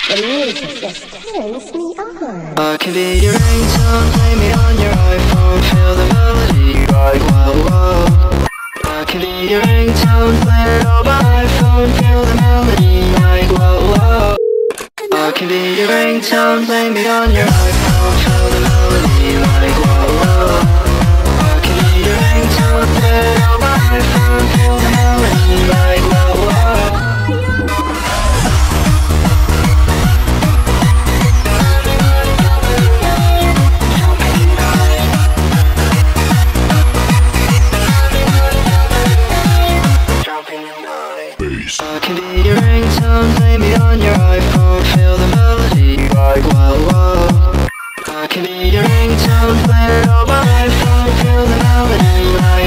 The music just turns me on. I can be your ringtone, play me on your iPhone, feel the melody like whoa whoa. I can be your ringtone, play it all by iPhone, feel the melody like whoa whoa. I can be your ringtone, play me on your iPhone, feel the melody like whoa whoa. I can be your ringtone, play it all by iPhone, feel the melody like whoa whoa. I can be your ringtone, play me on your iPhone, feel the melody like whoa whoa. I can be your ringtone, play it all by iPhone, feel the melody like